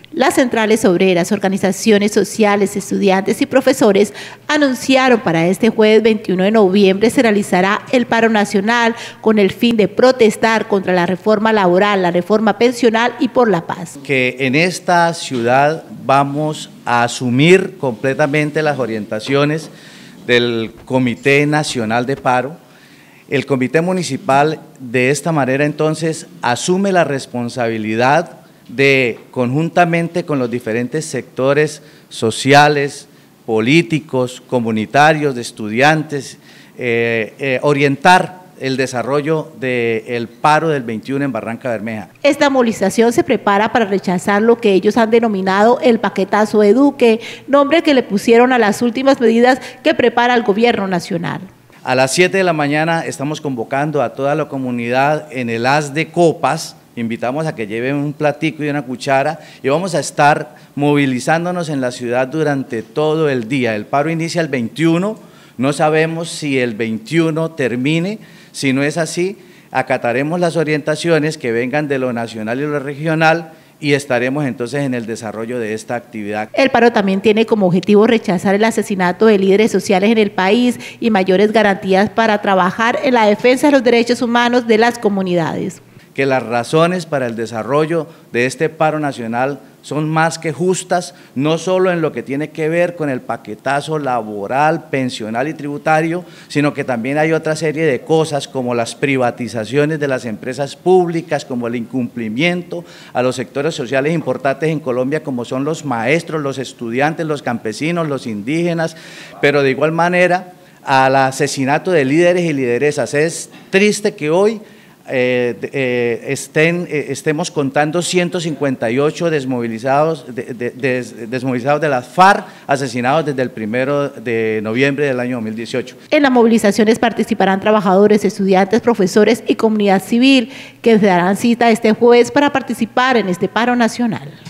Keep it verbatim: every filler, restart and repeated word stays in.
Las centrales obreras, organizaciones sociales, estudiantes y profesores anunciaron para este jueves veintiuno de noviembre se realizará el paro nacional con el fin de protestar contra la reforma laboral, la reforma pensional y por la paz. Que en esta ciudad vamos a asumir completamente las orientaciones del Comité Nacional de Paro. El Comité Municipal de esta manera entonces asume la responsabilidad de, conjuntamente con los diferentes sectores sociales, políticos, comunitarios, de estudiantes, eh, eh, orientar el desarrollo del paro del veintiuno en Barrancabermeja. Esta movilización se prepara para rechazar lo que ellos han denominado el paquetazo de Duque, nombre que le pusieron a las últimas medidas que prepara el gobierno nacional. A las siete de la mañana estamos convocando a toda la comunidad en el haz de copas. Invitamos a que lleven un platico y una cuchara y vamos a estar movilizándonos en la ciudad durante todo el día. El paro inicia el veintiuno, no sabemos si el veintiuno termine. Si no es así, acataremos las orientaciones que vengan de lo nacional y lo regional y estaremos entonces en el desarrollo de esta actividad. El paro también tiene como objetivo rechazar el asesinato de líderes sociales en el país y mayores garantías para trabajar en la defensa de los derechos humanos de las comunidades. Que las razones para el desarrollo de este paro nacional son más que justas, no solo en lo que tiene que ver con el paquetazo laboral, pensional y tributario, sino que también hay otra serie de cosas como las privatizaciones de las empresas públicas, como el incumplimiento a los sectores sociales importantes en Colombia, como son los maestros, los estudiantes, los campesinos, los indígenas, pero de igual manera al asesinato de líderes y lideresas. Es triste que hoy Eh, eh, estén, eh, estemos contando ciento cincuenta y ocho desmovilizados de, de, de, desmovilizados de las FARC asesinados desde el primero de noviembre del año dos mil dieciocho. En las movilizaciones participarán trabajadores, estudiantes, profesores y comunidad civil que se darán cita este jueves para participar en este paro nacional.